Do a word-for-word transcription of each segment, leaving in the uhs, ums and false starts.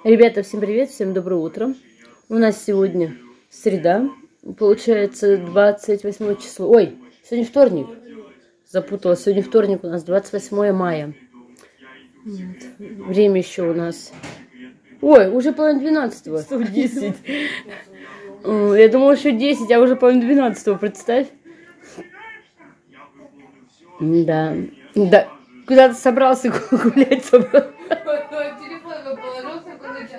Ребята, всем привет, всем доброе утро. У нас сегодня среда, получается двадцать восьмое число. Ой, сегодня вторник. Запуталась. Сегодня вторник, у нас двадцать восьмое мая. Вот. Время еще у нас... Ой, уже половина двенадцатого. сто десять. Я думала, еще десять, а уже половина двенадцатого, представь. Да. Да. Куда-то собрался гулять. Собрался. Телефон положил, такой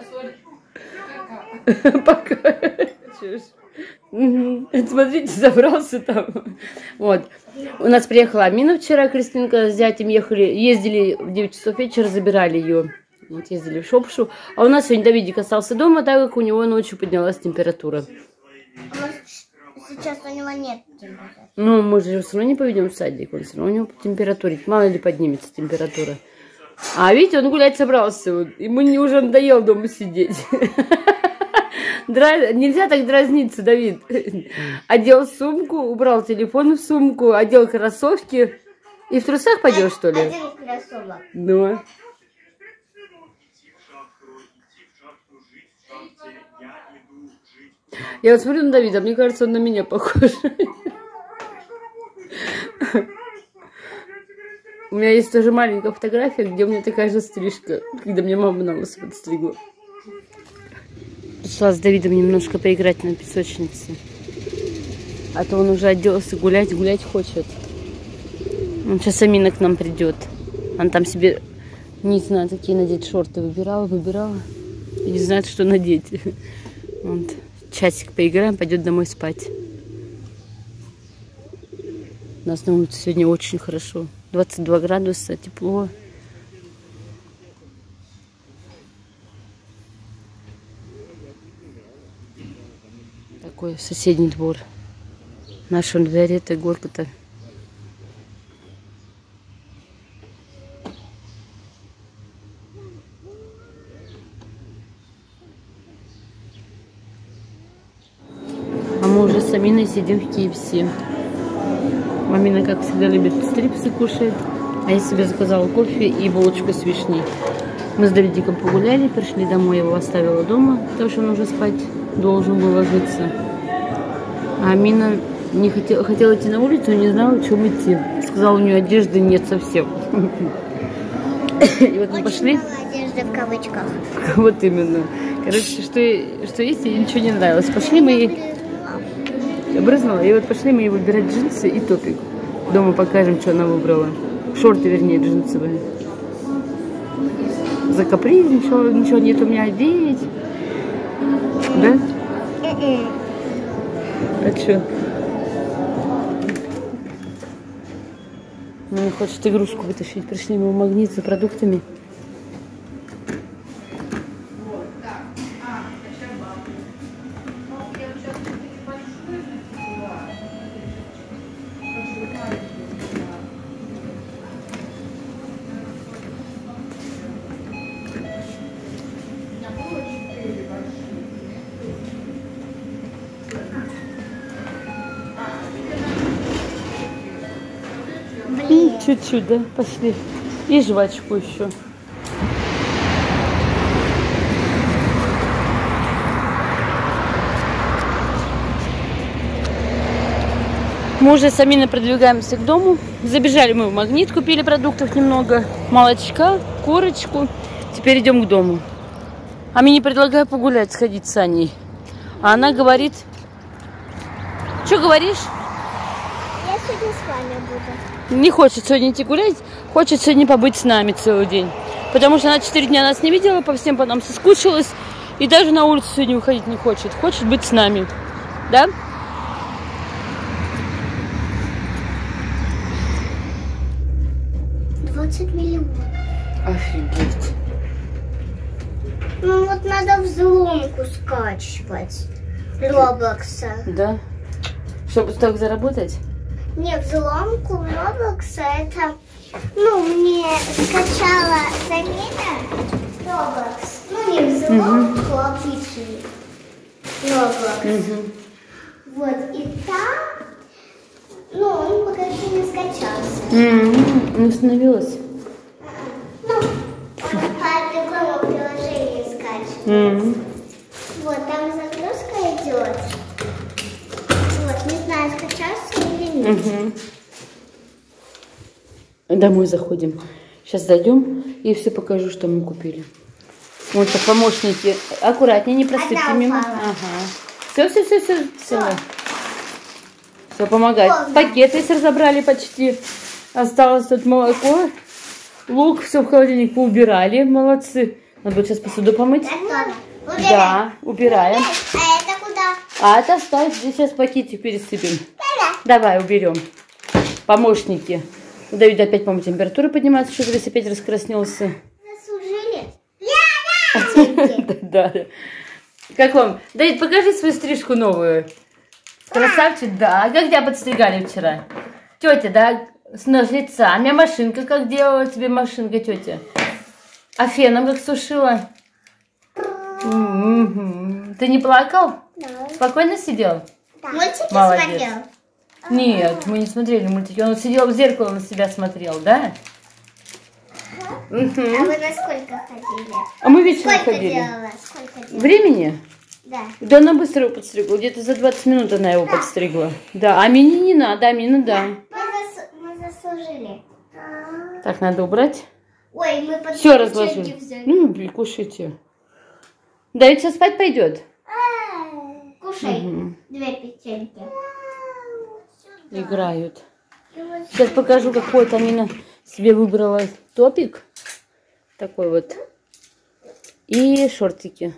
час. Пока. Смотрите, собрался там. Вот. У нас приехала Амина вчера, Кристинка с зятем ехали, ездили в девять часов вечера, забирали ее. Вот, ездили в Шопшу. А у нас сегодня Давидик остался дома, так как у него ночью поднялась температура. Сейчас у него нет температуры. Ну, мы же все равно не поведем в садик, он все равно у него температура. Мало ли поднимется температура. А видите, он гулять собрался. Вот, ему не уже надоело дома сидеть. Дра... Нельзя так дразниться, Давид. Одел сумку, убрал телефон в сумку, одел кроссовки. И в трусах пойдешь, что ли? Один кроссовок. Ну. Я вот смотрю на Давида, мне кажется, он на меня похож. У меня есть тоже маленькая фотография, где у меня такая же стрижка, когда мне мама на лысо подстригла. Пришла с Давидом немножко поиграть на песочнице. А то он уже оделся гулять, гулять хочет. Он сейчас Амина к нам придет. Она там себе, не знаю, такие надеть шорты выбирала, выбирала. И не знает, что надеть. Вот. Часик поиграем, пойдет домой спать. У нас на улице сегодня очень хорошо. двадцать два градуса, тепло. Такой соседний двор. В нашем дворе это горка-то. А мы уже с Аминой сидим в кей эф си. Амина, как всегда, любит стрипсы кушать. А я себе заказала кофе и булочку с вишней. Мы с Давидиком погуляли, пришли домой, я его оставила дома, потому что он уже спать должен был ложиться. А Амина не хотела, хотела идти на улицу, но не знала, в чем идти. Сказала, у нее одежды нет совсем. И вот мы пошли. Одежда в кавычках. Вот именно. Короче, что, что есть, ей ничего не нравилось. Пошли мы ей... Брызнула. И вот пошли мы ей выбирать джинсы и топик. Дома покажем, что она выбрала. Шорты, вернее, джинсовые. За каприз ничего, ничего нет у меня одеть. Да? А что? Ну, хочет игрушку вытащить. Пришли мы в Магнит за продуктами. Чуть-чуть, да? Пошли. И жвачку еще. Мы уже с Аминой продвигаемся к дому. Забежали мы в Магнит, купили продуктов немного. Молочка, корочку. Теперь идем к дому. Амине предлагаю погулять, сходить с Аней. А она говорит... Что говоришь? Я сегодня с вами буду. Не хочет сегодня идти гулять, хочет сегодня побыть с нами целый день. Потому что она четыре дня нас не видела, по всем по нам соскучилась. И даже на улицу сегодня выходить не хочет. Хочет быть с нами. Да? двадцать миллионов. Офигеть. Ну вот надо взломку скачивать. Роблокса. Да? Чтобы так заработать? Не, взломку Роблокса это, ну, мне скачала Замина Роблокс. Ну, не взломку, угу. А обычный Роблокс. Угу. Вот, и там, ну, он пока еще не скачался. Угу. Не установилась? Ну, по другому приложению скачивать. Mm-hmm. Вот, там загрузка идет. Вот, не знаю, скачался или нет. Mm-hmm. Домой заходим. Сейчас зайдем и все покажу, что мы купили. Вот так, помощники. Аккуратнее, не просыпьте мимо. Ага. Все, все, все, все. Все, все помогает. Полно. Пакет весь разобрали почти. Осталось тут молоко. Лук, все в холодильник поубирали. Молодцы. Надо будет сейчас посуду помыть. Убираем. Да, убираем. А это куда? А это оставить. Здесь сейчас пакетик пересыпем. Да. Давай, уберем. Помощники. У Давида опять, по-моему, температура поднимается, что-то весь опять раскраснелся. Заслужили? Да. Как вам? Давид, покажи свою стрижку новую. Красавчик, да. А как тебя подстригали вчера? Тетя, да, с ножницами. А машинка как делала тебе машинка, тетя? А феном как сушила? Ты не плакал? Спокойно сидел? Мультики смотрел? Нет, мы не смотрели мультики. Он сидел в зеркало, на себя смотрел, да? Угу. А вы на сколько ходили? А мы вечером сколько ходили. Делала? Сколько делала? Времени? Да. Да она быстро его подстригла. Где-то за двадцать минут она его да. подстригла. Да, а Мине не надо, а Мина да. Мы, зас... мы заслужили. Так, надо убрать. Ой, мы под все разложили. Взяли. Ну, кушайте. Да, ведь сейчас спать пойдет. Кушай. Угу. Две печеньки. Играют. Сейчас покажу, какой там Мина себе выбрала топик. Такой вот. И шортики.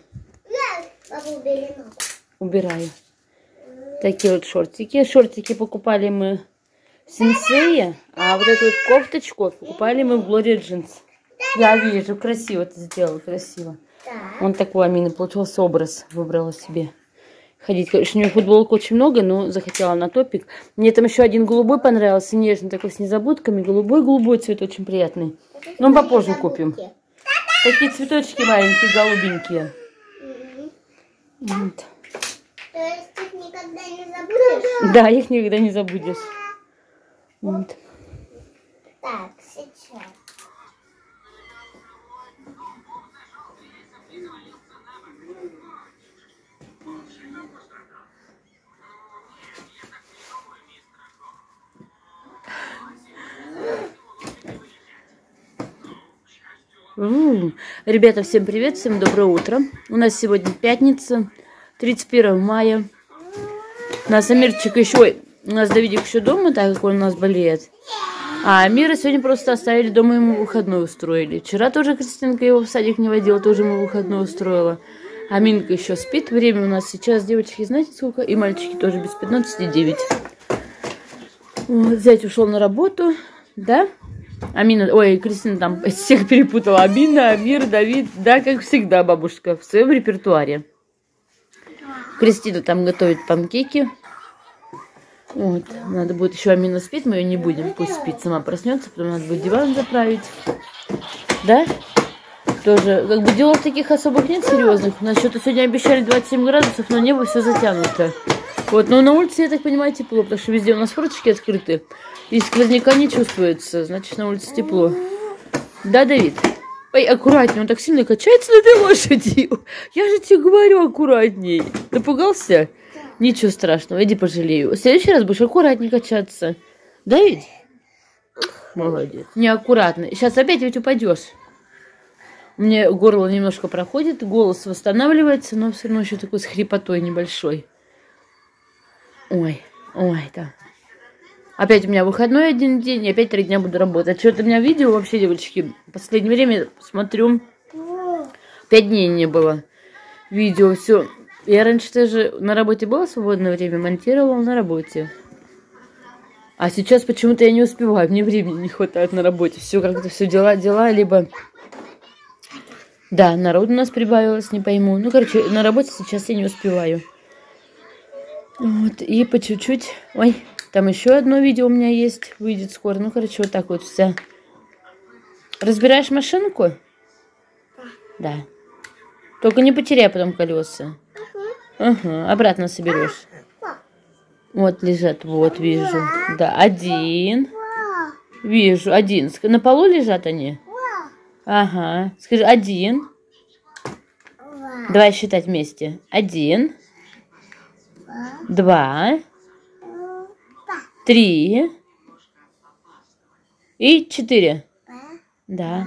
Убираю. Такие вот шортики. Шортики покупали мы в Сенсее, а вот эту вот кофточку покупали мы в Gloria Jeans. Я вижу, красиво ты сделала, красиво. Он такой, Амина, получился образ, выбрала себе. Ходить, конечно, у нее футболок очень много, но захотела на топик. Мне там еще один голубой понравился, нежный, такой с незабудками. Голубой-голубой цвет, очень приятный. Но попозже купим. Такие цветочки маленькие, голубенькие. Вот. То есть их никогда не забудешь? Да, их никогда не забудешь. Вот. Так, сейчас. М-м. Ребята, всем привет, всем доброе утро. У нас сегодня пятница, тридцать первое мая. У нас Амирчик еще, ой, у нас Давидик еще дома, так как он у нас болеет. А Амира сегодня просто оставили дома, ему выходной устроили. Вчера тоже Кристинка его в садик не водила, тоже ему выходной устроила. А Минка еще спит. Время у нас сейчас, девочки, знаете сколько? И мальчики тоже без пятнадцати девять. Вот, зять ушел на работу, да? Амина, ой, Кристина там всех перепутала. Амина, Амир, Давид, да, как всегда, бабушка, в своем репертуаре. Кристина там готовит панкейки. Вот, надо будет еще, Амина спит, мы ее не будем, пусть спит, сама проснется, потом надо будет диван заправить. Да? Тоже, как бы делов таких особых нет, серьезных. У нас что-то сегодня обещали двадцать семь градусов, но небо все затянуто. Вот, но на улице, я так понимаю, тепло, потому что везде у нас форточки открыты. И сквозняка не чувствуется, значит, на улице тепло. Да, Давид? Ой, аккуратнее, он так сильно качается на этой лошади. Я же тебе говорю, аккуратней. Напугался? Ничего страшного, иди пожалею. В следующий раз будешь аккуратнее качаться. Давид? Молодец. Неаккуратно. Сейчас опять ведь упадешь. У меня горло немножко проходит, голос восстанавливается, но все равно еще такой с хрипотой небольшой. Ой, ой, да. Опять у меня выходной один день, и опять три дня буду работать. Что-то у меня видео вообще, девочки, в последнее время смотрю, пять дней не было видео, все. Я раньше тоже на работе было свободное время, монтировала на работе. А сейчас почему-то я не успеваю, мне времени не хватает на работе. Все как-то все дела, дела, либо... Да, народ у нас прибавилось, не пойму. Ну, короче, на работе сейчас я не успеваю. Вот, и по чуть-чуть... Ой, там еще одно видео у меня есть, выйдет скоро. Ну, короче, вот так вот вся. Разбираешь машинку? Да. Только не потеряй потом колеса. Ага, обратно соберешь. Вот лежат, вот вижу. Да, один. Вижу, один. На полу лежат они? Ага. Скажи, один. Давай считать вместе. Один. Два. Три. И четыре. Да.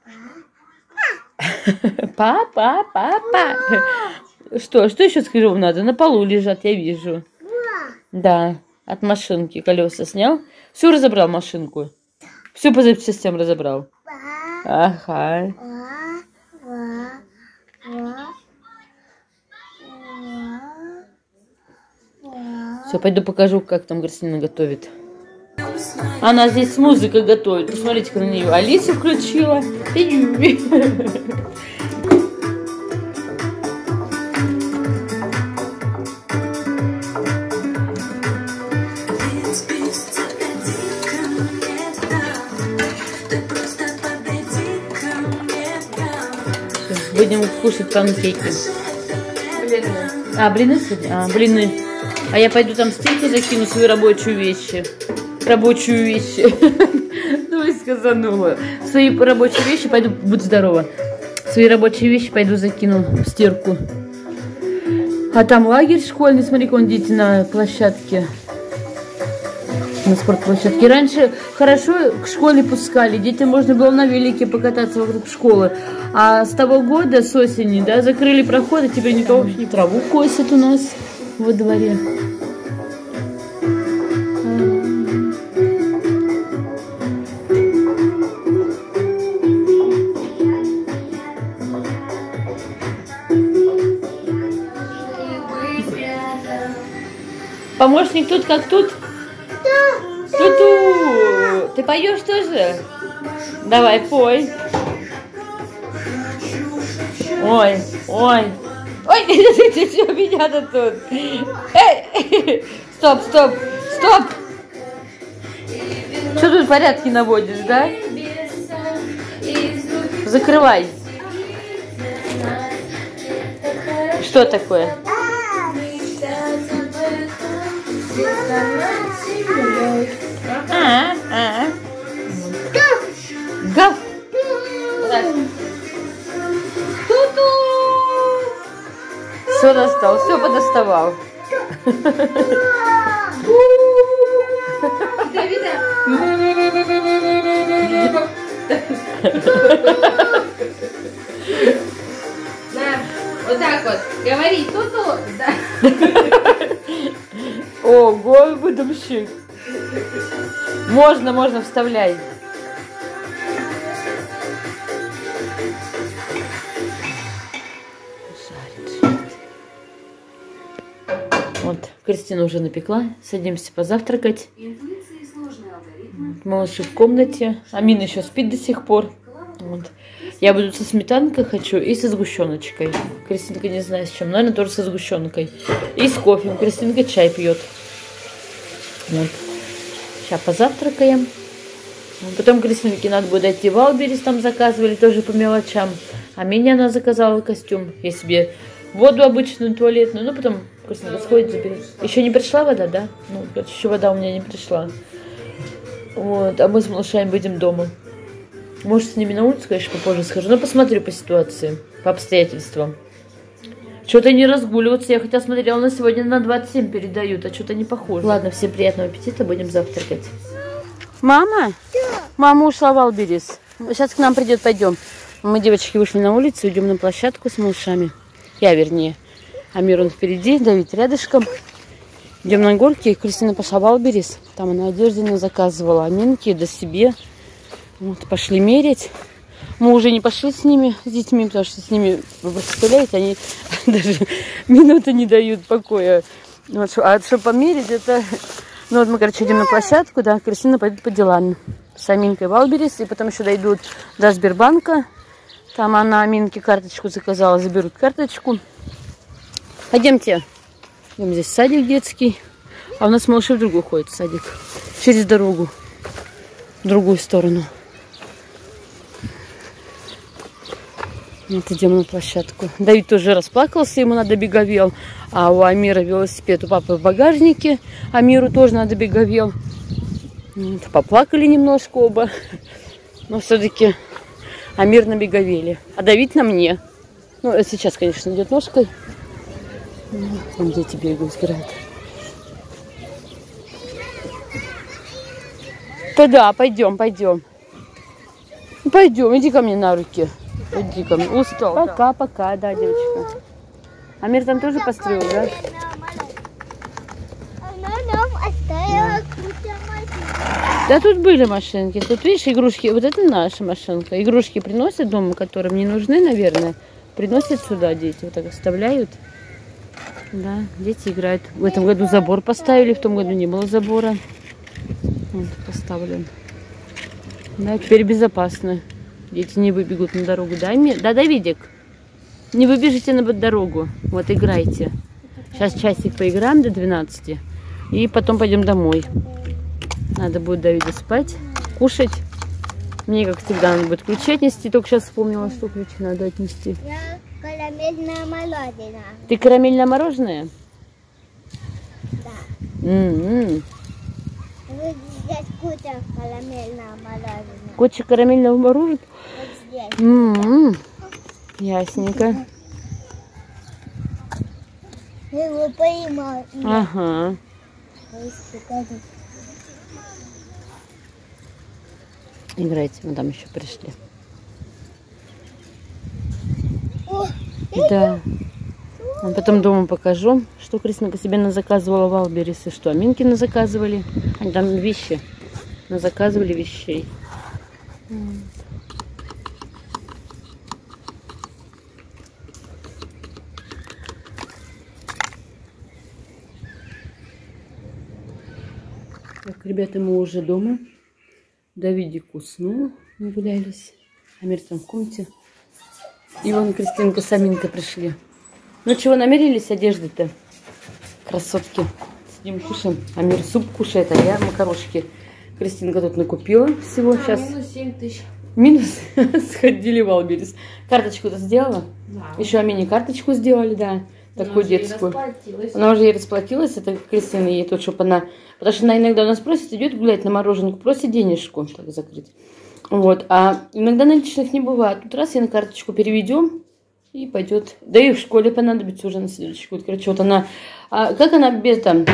Папа, папа. Что, что еще скажу надо? На полу лежат, я вижу. Да, от машинки колеса снял. Все разобрал машинку. Все по запчастям разобрал. Ага. Все, пойду покажу, как там Кристина готовит. Она здесь музыка готовит. Посмотрите-ка на нее. Алиса включила. Будем кушать панкейки. Блины. А, блины сегодня? А, блины. А я пойду там стенки закину свои рабочие вещи. Рабочую вещи. Ну и сказанула. Свои рабочие вещи пойду, будь здорова. Свои рабочие вещи пойду закину в стирку. А там лагерь школьный, смотри-ка, вон дети на площадке. На спортплощадке. Раньше хорошо к школе пускали. Детям можно было на велике покататься вокруг школы. А с того года, с осени, да, закрыли проходы, теперь никого вообще не траву косят у нас во дворе. Помощник тут как тут? Ту-ту! Ты поешь тоже? Давай, пой. Ой, ой. Ой, ты что, меня-то тут? Эй! Стоп, стоп, стоп! Что тут порядки наводишь, да? Закрывай. Что такое? А, а. Гав. Ту-ту. Все достал, все подоставал. Вот так вот. Говори ту-ту. Ого, выдумщик. Можно, можно, вставляй. Жарит. Вот, Кристина уже напекла. Садимся позавтракать. Малыши в комнате. Амина еще спит до сих пор. Вот. Я буду со сметанкой хочу и со сгущеночкой. Кристинка не знаю с чем. Наверное, тоже со сгущенкой. И с кофе. Кристинка чай пьет. Вот. Сейчас позавтракаем. Потом Кристинке надо будет дойти в Валберис, там заказывали тоже по мелочам. А меня она заказала костюм. Я себе воду обычную, туалетную. Ну, потом Кристинка сходит, заберет. Еще не пришла вода, да? Ну, короче, еще вода у меня не пришла. Вот. А мы с малышами будем дома. Может, с ними на улицу, конечно, попозже схожу. Но посмотрю по ситуации, по обстоятельствам. Что-то не разгуливаться. Я хотя смотрела, на сегодня на двадцать семь передают, а что-то не похоже. Ладно, всем приятного аппетита, будем завтракать. Мама? Да. Мама ушла в Валберис. Сейчас к нам придет, пойдем. Мы, девочки, вышли на улицу, идем на площадку с малышами. Я, вернее. Амир он впереди, Давид рядышком. Идем на горке. Кристина пошла в Валберис. Там она одежду заказывала. Аминки, да себе. Вот, пошли мерить. Мы уже не пошли с ними, с детьми, потому что с ними, вы представляете, они даже минуты не дают покоя. Вот, а чтобы померить, это... Ну вот мы, короче, идем на площадку, да, Кристина пойдет по делам. С Аминкой в Валберис, и потом еще дойдут до Сбербанка. Там она Аминке карточку заказала, заберут карточку. Пойдемте. Идем, здесь садик детский. А у нас малыши в другой ходят, садик. Через дорогу. В другую сторону. Вот идем на площадку. Давид тоже расплакался, ему надо беговел. А у Амира велосипед у папы в багажнике. Амиру тоже надо беговел. Вот, поплакали немножко оба. Но все-таки Амир на беговеле. А Давид на мне. Ну, сейчас, конечно, идет ножкой. Там дети бегают, играют. Да-да, пойдем, пойдем. Пойдем, иди ко мне на руки. Иди ко мне. Устал. Пока, пока, да, девочка. Амир там тоже построил, да? Да. Да тут были машинки. Тут, видишь, игрушки. Вот это наша машинка. Игрушки приносят дома, которым не нужны, наверное. Приносят сюда дети. Вот так оставляют. Да, дети играют. В этом году забор поставили. В том году не было забора. Вот, поставлен. Да, теперь безопасно. Дети не выбегут на дорогу. Дай мне. Да, Давидик. Не выбежите на дорогу. Вот, играйте. Сейчас часик поиграем до двенадцати. И потом пойдем домой. Надо будет Давида спать, кушать. Мне, как всегда, надо будет ключи отнести. Только сейчас вспомнила, что ключи надо отнести. Я карамельное мороженое. Ты карамельное мороженое? Да. М-м-м. Вот здесь куча карамельного мороженого. Куча карамельного мороженого? Вот здесь. М-м-м. Ясненько. Я его поймал. Ага. Играйте, мы там еще пришли. О, Да. А потом дома покажу, что Кристинка себе заказывала в Алберис, и что Аминкина заказывали. Они там вещи. Заказывали вещей. Так, ребята, мы уже дома. Давидик уснул, мы гулялись. Амир там в комнате. И вон Кристинка с Аминкой пришли. Ну чего, намерились одежды-то? Красотки. Сидим, кушаем. Амир суп кушает, а я макарошки. Кристинка тут накупила всего. Сейчас. А, минус семь тысяч. Минус? Сходили в Алберис. Карточку-то сделала? Да. Еще Амине карточку сделали, да. Такую детскую. Она уже ей расплатилась. Это Кристина ей тут, чтобы она... Потому что она иногда у нас просит, идет гулять на мороженку, просит денежку так закрыть. Вот. А иногда наличных не бывает. Тут раз и на карточку переведем, и пойдет. Да и в школе понадобится уже на следующий год. Короче, вот она... А как она без там...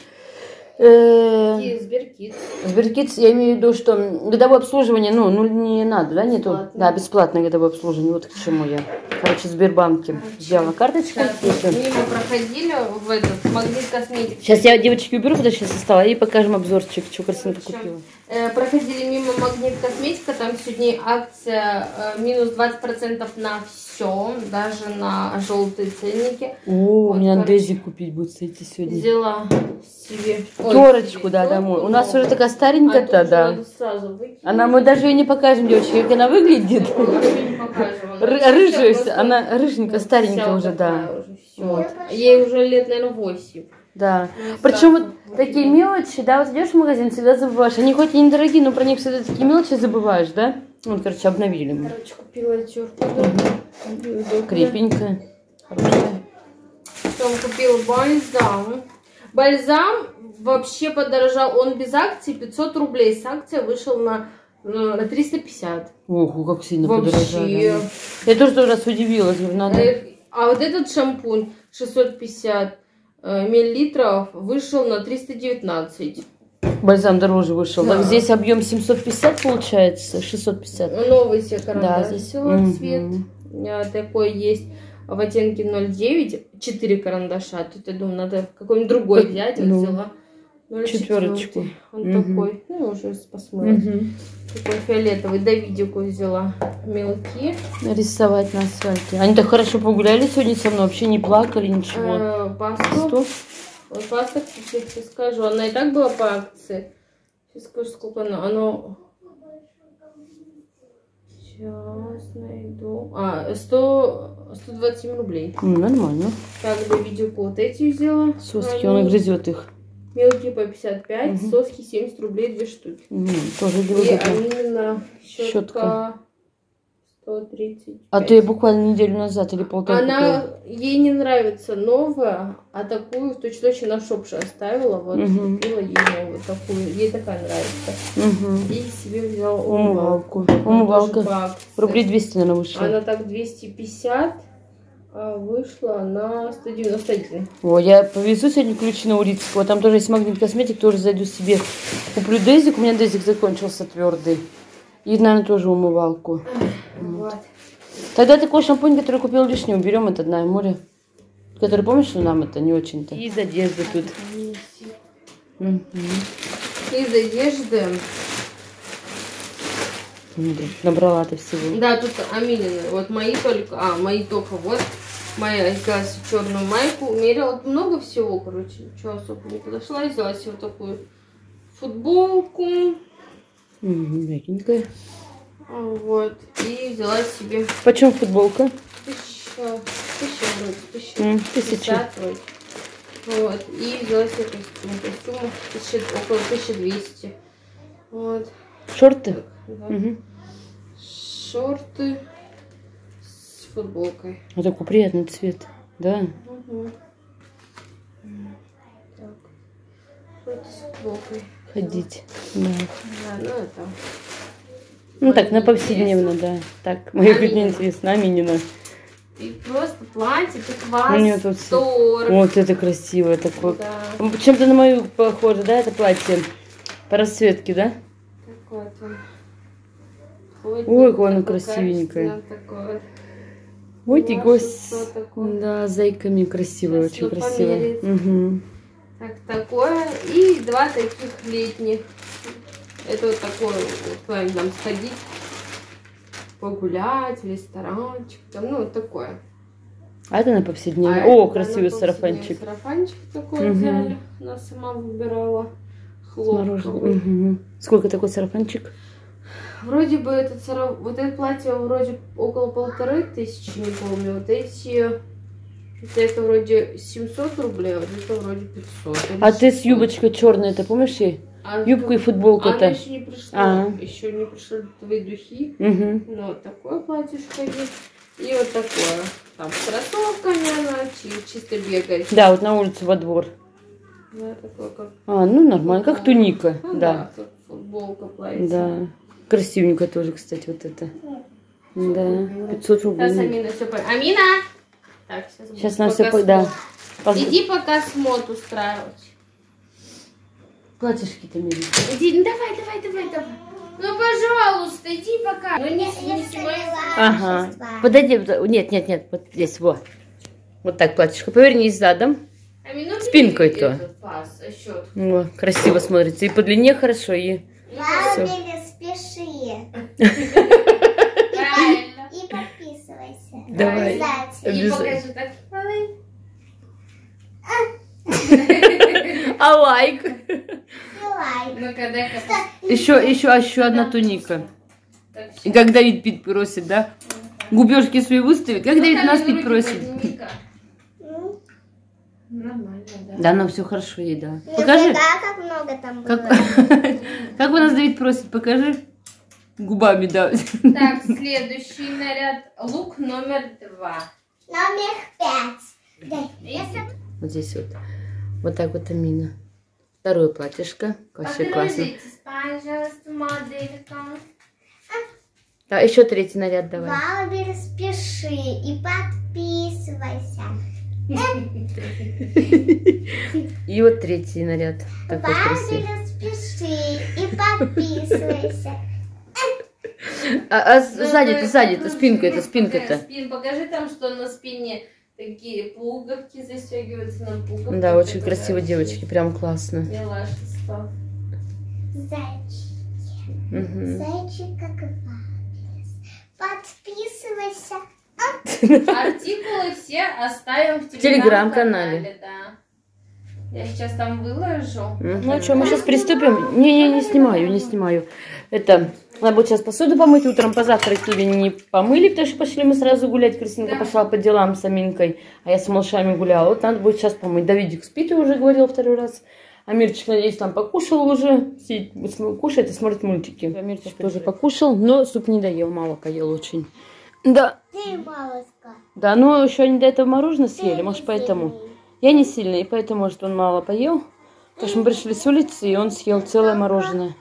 Э, Сберкидс. Сберкидс, я имею в виду, что годовое обслуживание, ну, ну не надо, да, нету? Бесплатно. Да, бесплатное годовое обслуживание, вот к чему я. Короче, в Сбербанке взяла карточку. Сейчас мимо проходили в этот магнит косметик. Сейчас я девочки уберу, потому что сейчас осталось, и покажем обзорчик, что Кристина купила. Э, проходили мимо магнит косметика, там сегодня акция э, минус двадцать процентов на все, даже на желтые ценники. О, вот, у меня короче, Дези купить будет, кстати, сегодня. Взяла себе Терочку, да, домой. У нас уже такая старенькая-то, а да. Надо сразу выкинуть. Она, мы даже ее не покажем, девочки, как она выглядит. Вообще не покажем. Она Ры- Рыжая, просто- она рыженькая, вот старенькая вся уже, вот да. такая уже, всё. Вот. Ей уже лет, наверное, восемь. Да. Ну, Причем сразу вот такие мелочи, да, вот идешь в магазин, всегда забываешь. Они хоть и недорогие, но про них всегда такие мелочи забываешь, да? Вот, короче, обновили мы. Короче, купила терку. Крепенькая. Хорошая. Потом купила бальзам. Бальзам вообще подорожал. Он без акции пятьсот рублей. С акцией вышел на, на триста пятьдесят. Ох, как сильно Вообще. подорожали. Я тоже тоже раз удивилась. Говорю, надо... А вот этот шампунь шестьсот пятьдесят миллилитров вышел на триста девятнадцать. Бальзам дороже вышел. Да. Так здесь объем семьсот пятьдесят получается, шестьсот пятьдесят. Новый себе карандаш. Да, здесь. Взяла Мгм. цвет. У меня такой есть в оттенке ноль девять. четыре карандаша. Тут я думаю, надо какой-нибудь другой взять. Вот Ну, взяла ноль четыре. четверочку. Он Мгм. такой, ну уже посмотрим. Мгм. Такой фиолетовый. Давидику взяла мелкие. Нарисовать на асфальте. Они так хорошо погуляли сегодня со мной, вообще не плакали, ничего. Э, пасту. Что? Вот паста, сейчас скажу. Она и так была по акции. Сейчас скажу, сколько она. Оно... Сейчас найду. А, сто, сто двадцать семь рублей. Ну, нормально. Так, Давидику вот эти взяла. Соски, Они он и грызет их. Мелкие по пятьдесят пять, Мгм. соски семьдесят рублей, две штуки. М, тоже И грызет. Аминина щетка, Щетка. сто тридцать пять. А то я буквально неделю назад или полторы Она, купила. ей не нравится новая, а такую точно-точно на шопше оставила. Вот Мгм. купила ей новую такую. Ей такая нравится. Угу. И себе взяла Умывалку. умывалку. Умывалка. Тоже по акции. Рублей двести, наверное, вышла. Она так двести пятьдесят. вышла на сто девяносто один. О, я повезу сегодня ключи на Урицкого. Там тоже есть Магнит Косметик, тоже зайду себе. Куплю дезик, у меня дезик закончился твердый. И, наверное, тоже умывалку. Вот. Тогда такой шампунь, который купил лишний, уберем это Дно море. Который, помнишь, что нам это не очень-то. И из одежды тут. Угу. Из одежды. Набрала-то всего. Да, тут Аминины. Вот мои только. А, мои только вот. Моя взяла себе черную майку. Мерила много всего, короче. Ничего особо не подошла. Взяла себе вот такую футболку. Угу, мягенькая. Вот. И взяла себе. Почем футболка? Тысяча. Тысяча вроде. Тысяча. Mm, тысяча. вроде. Вот. И взяла себе костюм. Костюм тысяча, около тысячи двухсот. Вот. Шорты? Да. Угу. Шорты с футболкой. Вот такой приятный цвет. Да. Угу. Так. Шорты с футболкой. Ходить. Да. Да, ну это. Ну так, на повседневно, да. Так, моя хоть не интересно, Аминина. И просто платье, тут Нет, вот, вот это красивое такое. Да. Чем-то на мою похоже, да, это платье? По расцветке, да? Такое там. Ой, ой, какое оно красивенькое. Ой, ты гость. Да, зайками красивое, очень красивое. Угу. Так, такое. И два таких летних. Это вот такое, вот куда-нибудь там сходить, погулять, в ресторанчик, там, ну, вот такое. А это на повседневное. А О, это красивый на сарафанчик. Сарафанчик такой угу. Взяли. Она сама выбирала. Хлопковый. Угу. Сколько такой сарафанчик? Вроде бы этот сараф... вот это платье вроде около полторы тысячи, не помню. Вот эти... Вот это вроде семьсот рублей, а вот это вроде пятьсот. А ты с юбочкой черной, ты помнишь ей? А юбку и футболку-то. Она еще не пришла. А -а. Еще не пришли твои духи. Угу. Ну, вот такое платьишко есть. И вот такое. Там с кроссовками она чисто бегает. Да, вот на улице во двор. Да, такое как... А, ну нормально, как туника. Ну, да. Да, как футболка, платье. Да. Красивенько тоже, кстати, вот это. Да, пятьсот рублей. Сейчас Амина все поняла. Амина! Так, сейчас, сейчас нам все по... да. Иди пока смот устраивать. Платьишки-то мерить. Иди, ну давай, давай, давай, давай. Ну, пожалуйста, иди пока. Ну, не, не снимай. Ага. Подойди. Нет, нет, нет, вот здесь, вот. Вот так платьишко. Повернись задом. А спинкой-то. О, красиво смотрится. И по длине хорошо, и... Мама, не спеши. Правильно. И подписывайся. Давай. И покажи так. А лайк? Лайк. Ну, когда... Еще, еще, еще одна туника. И как Давид Пит просит, да? Губежки свои выставить. Как Давид нас Пит просит. Нормально, да. Да, нам все хорошо ей, да. Не Покажи. Да, как много там было. Как, как у нас Давид просит, покажи. Губами, да. Так, следующий наряд. Лук номер два. Номер пять. Да. Вот здесь вот. Вот так вот Амина. Второе платьишко. Вообще классно. Пожалуйста, моделька. Да, еще третий наряд давай. Валбер, спеши и подписывайся. И вот третий наряд. Такой красивый. Валбер, спеши и подписывайся. А, а сзади-то, сзади-то, спинка это, спинка-то. Спин, покажи там, что на спине такие пуговки застегиваются на пуговки. Да, очень красиво, девочки, прям классно. Милашество. Зайчик. Угу. Зайчик как Валбер. Подписывайся. Артикулы все оставим в телеграм-канале. Да. Я сейчас там выложу. Ну что, мы сейчас приступим. Не-не, не снимаю, не снимаю. Это, надо будет сейчас посуду помыть, утром позавтракать сегодня не помыли, потому что пошли мы сразу гулять. Кристинка да. пошла по делам с Аминкой, а я с малышами гуляла. Вот надо будет сейчас помыть. Давидик спит, я уже говорила второй раз. Амирчик, надеюсь, там покушал уже. Сидит, кушает и смотрит мультики. Амирчик тоже покушал, но суп не доел, мало поел очень. Да. Ты малышка. Да, ну еще они до этого мороженое съели, Ты может поэтому. Сильный. Я не сильная, и поэтому, может, он мало поел. Потому что мы пришли с улицы, и он съел целое мороженое.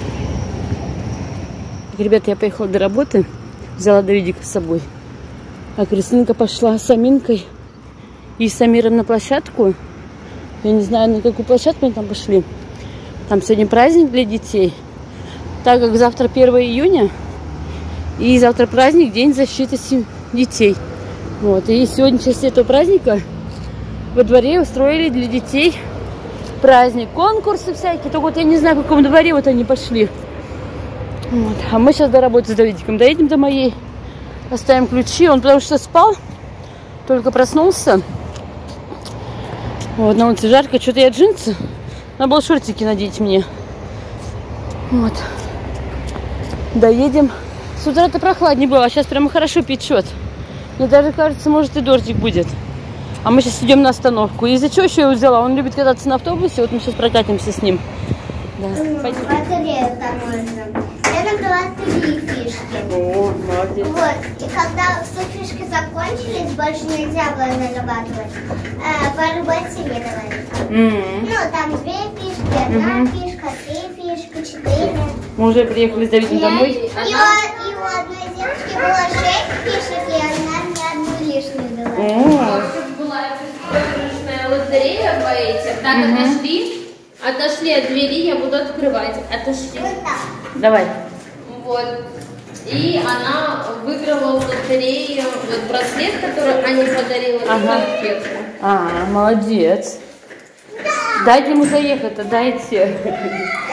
Так, ребята, я поехала до работы, взяла Давидика с собой. А Кристинка пошла с Аминкой и с Амиром на площадку. Я не знаю, на какую площадку они там пошли. Там сегодня праздник для детей. Так как завтра первое июня. И завтра праздник, День защиты детей. Вот. И сегодня в честь этого праздника во дворе устроили для детей праздник. Конкурсы всякие. Только вот я не знаю, в каком дворе вот они пошли. Вот. А мы сейчас до работы с Давидиком доедем до моей. Оставим ключи. Он потому что спал. Только проснулся. Вот, на улице жарко. Что-то я джинсы. Надо было шортики надеть мне. Вот. Доедем. С утра-то прохладнее было, а сейчас прямо хорошо печет. Мне даже кажется, может и дождик будет. А мы сейчас идем на остановку. Из-за чего еще я его взяла? Он любит кататься на автобусе. Вот мы сейчас прокатимся с ним. Да. Батарею там можно. Я набрала три фишки. О, молодец. Вот. И когда все фишки закончились, больше нельзя было нарабатывать. А, по работе не давали. Mm-hmm. Ну, там две фишки, одна mm-hmm. фишка, три фишки, четыре. Мы уже приехали с Давидом домой. И, она... и, у, и у одной девушки было шесть фишек, и она мне одну лишнюю дала. Mm-hmm. Была проигрышная лотерея по этим. Так, mm-hmm. отошли. Отошли от двери, я буду открывать. Отошли. Вот так. Давай. Вот. И она выиграла в лотерее вот браслет, который Аня подарила, ага. конфетку. А, молодец. Да. Дайте ему заехать-то, дайте.